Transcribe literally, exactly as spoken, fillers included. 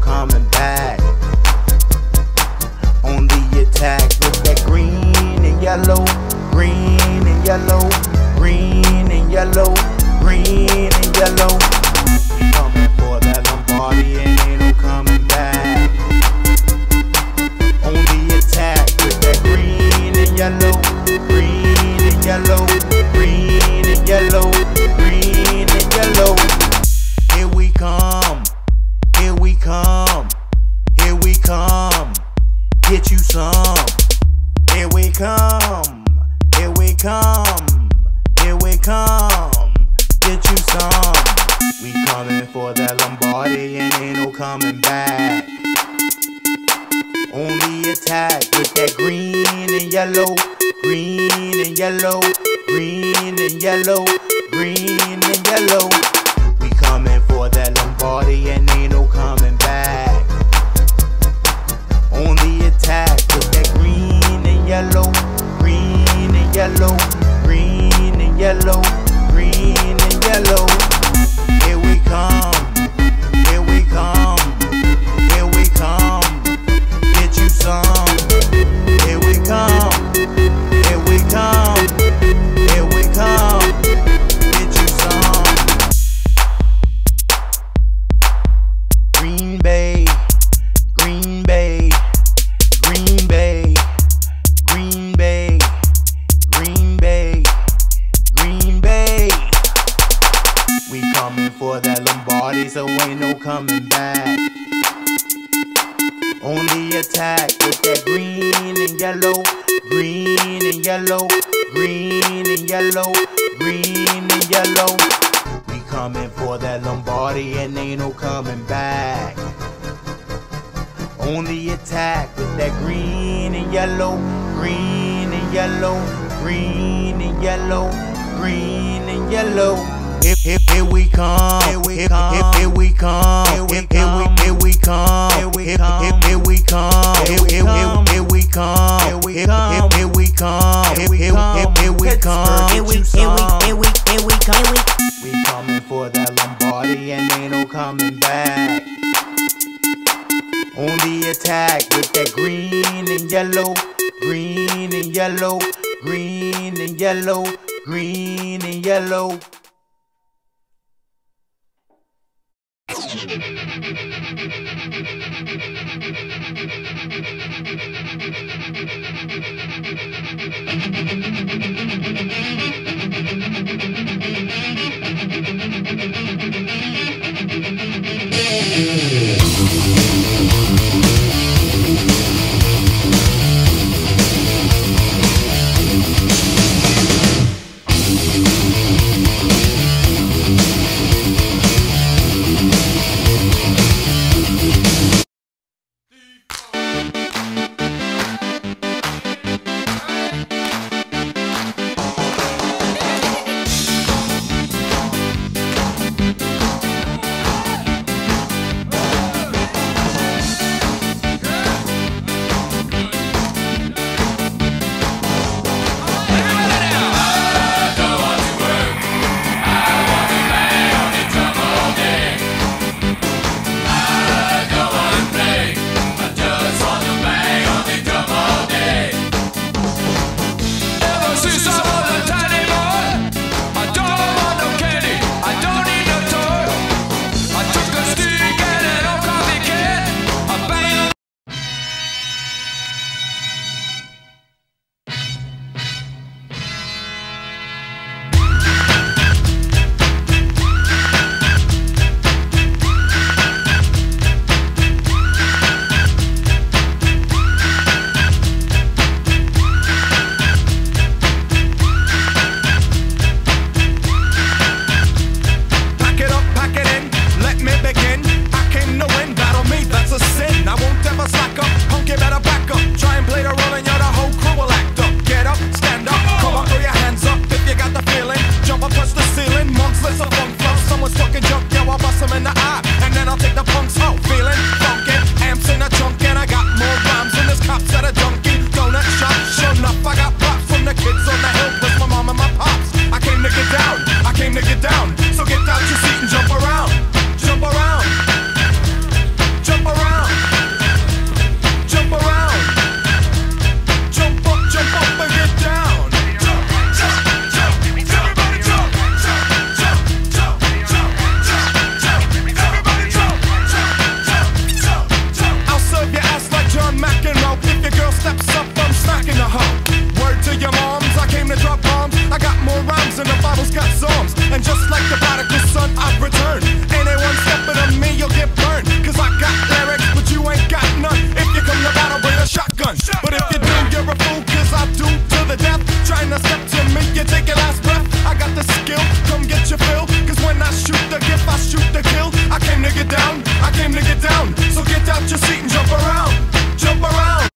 coming back. On the attack with that green and yellow, green and yellow, green and yellow, green and yellow. We coming for that Lombardi and ain't no coming back. On the attack with that green and yellow, green and yellow, green and yellow, green and yellow. Here we come, here we come, here we come. Get you some. Here we come, here we come, here we come. Get you some. We coming for that Lombardi and ain't no coming back. On the attack with that green and yellow, green and yellow, green and yellow, green and yellow. We coming for that Lombardi and ain't no coming back. On the attack with that green and yellow, green and yellow, green and yellow, green and yellow. Here we come, here we come, here we come. Get you some. Here we come, here we come, here we come. Get you some. Green Bay, Green Bay, Green Bay, Green Bay, Green Bay, Green Bay. We coming for that Lombardi, so ain't no coming back. On the attack with that green and yellow, green and yellow, green and yellow, green and yellow. We coming for that Lombardi and ain't no coming back. On the attack with that green and yellow, green and yellow, green and yellow, green and yellow. Here, here, here we come, here we come, here we come, here we come, here we come, here we come, here we come, here we come, here we come, here we come, here we come, here we come, here we come, here we here we here we here we come. We coming for that Lombardi and ain't no coming back. On the attack with that green and yellow, green and yellow, green and yellow, green and yellow.